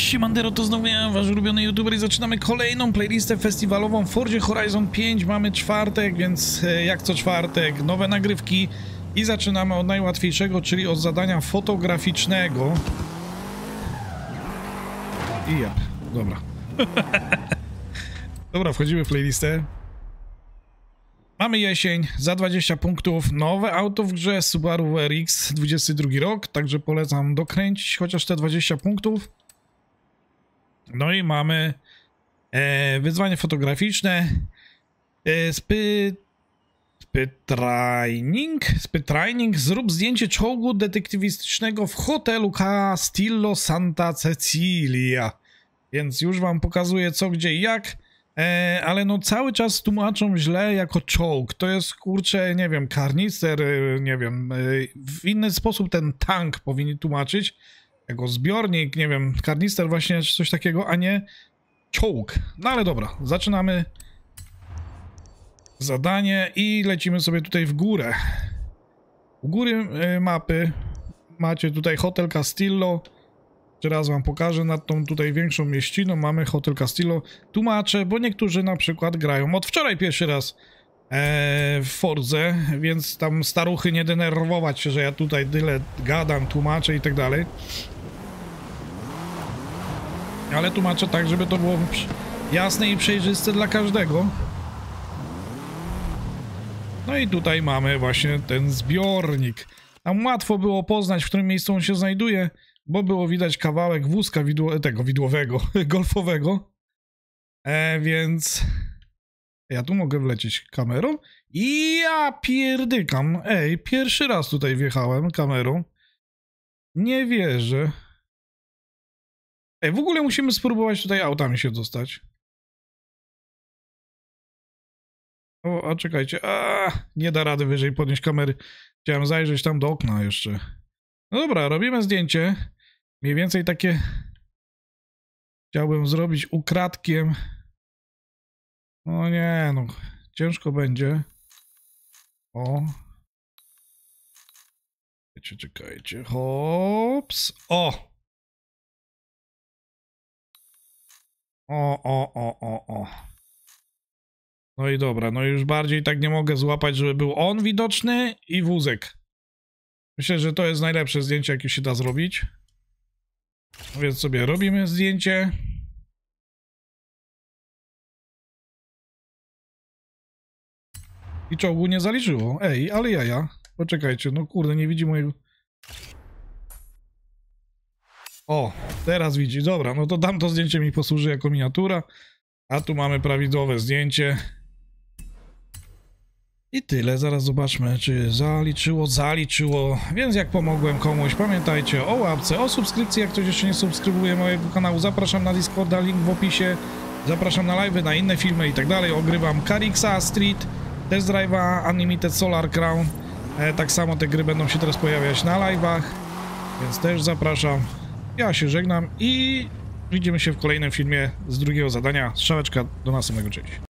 Siemandero, to znowu ja, wasz ulubiony youtuber i zaczynamy kolejną playlistę festiwalową w Forzie Horizon 5. Mamy czwartek, więc jak co czwartek nowe nagrywki i zaczynamy od najłatwiejszego, czyli od zadania fotograficznego. I ja, dobra. Dobra, wchodzimy w playlistę. Mamy jesień, za 20 punktów, nowe auto w grze Subaru WRX, 22 rok, także polecam dokręcić chociaż te 20 punktów. No i mamy wyzwanie fotograficzne, Speed Training, zrób zdjęcie czołgu detektywistycznego w hotelu Castillo Santa Cecilia. Więc już wam pokazuję co, gdzie i jak. Ale no cały czas tłumaczą źle jako czołg. To jest, kurczę, nie wiem, karnister, nie wiem, w inny sposób ten tank powinni tłumaczyć. Jako zbiornik, nie wiem, karnister właśnie, czy coś takiego, a nie czołg. No ale dobra, zaczynamy zadanie i lecimy sobie tutaj w górę. U góry mapy macie tutaj Hotel Castillo. Jeszcze raz wam pokażę, nad tą tutaj większą mieściną mamy Hotel Castillo. Tłumaczę, bo niektórzy na przykład grają od wczoraj pierwszy raz w Fordze, więc tam staruchy nie denerwować się, że ja tutaj tyle gadam, tłumaczę i tak dalej. Ale tłumaczę tak, żeby to było jasne i przejrzyste dla każdego. No i tutaj mamy właśnie ten zbiornik. Tam łatwo było poznać, w którym miejscu on się znajduje, bo było widać kawałek wózka widłowego, golfowego. Więc ja tu mogę wlecieć kamerą i ja pierdykam. Ej, pierwszy raz tutaj wjechałem kamerą. Nie wierzę. Ej, w ogóle musimy spróbować tutaj autami się dostać. O, a czekajcie. Nie da rady wyżej podnieść kamery. Chciałem zajrzeć tam do okna jeszcze. No dobra, robimy zdjęcie. Mniej więcej takie chciałbym zrobić ukradkiem. No nie, no ciężko będzie. O. Czekajcie. Hops. O! O. No i dobra, no już bardziej tak nie mogę złapać, żeby był on widoczny i wózek. Myślę, że to jest najlepsze zdjęcie, jakie się da zrobić. No więc sobie robimy zdjęcie. I czołgu nie zaliczyło. Ej, ale jaja. Poczekajcie, no kurde, nie widzi mojego... O, teraz widzi. Dobra, no to tamto zdjęcie mi posłuży jako miniatura. A tu mamy prawidłowe zdjęcie. I tyle, zaraz zobaczmy, czy zaliczyło, więc jak pomogłem komuś, pamiętajcie o łapce, o subskrypcji, jak ktoś jeszcze nie subskrybuje mojego kanału, zapraszam na Discorda, link w opisie, zapraszam na live'y, na inne filmy i tak dalej, ogrywam Carixa Street, Test Drive'a, Unlimited Solar Crown, tak samo te gry będą się teraz pojawiać na live'ach, więc też zapraszam, ja się żegnam i widzimy się w kolejnym filmie z drugiego zadania, strzałeczka, do następnego, cześć.